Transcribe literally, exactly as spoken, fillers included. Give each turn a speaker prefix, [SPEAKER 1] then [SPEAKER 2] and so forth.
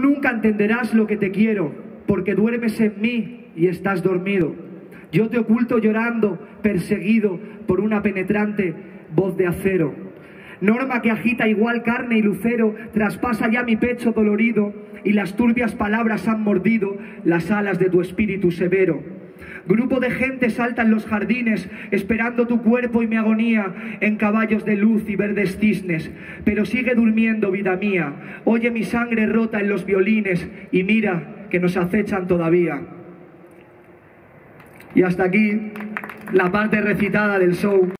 [SPEAKER 1] nunca entenderás lo que te quiero, porque duermes en mí y estás dormido. Yo te oculto llorando, perseguido por una penetrante voz de acero. Norma que agita igual carne y lucero, traspasa ya mi pecho dolorido, y las turbias palabras han mordido las alas de tu espíritu severo. Grupo de gente salta en los jardines, esperando tu cuerpo y mi agonía, en caballos de luz y verdes cisnes. Pero sigue durmiendo, vida mía, oye mi sangre rota en los violines, y mira que nos acechan todavía. Y hasta aquí la parte recitada del show.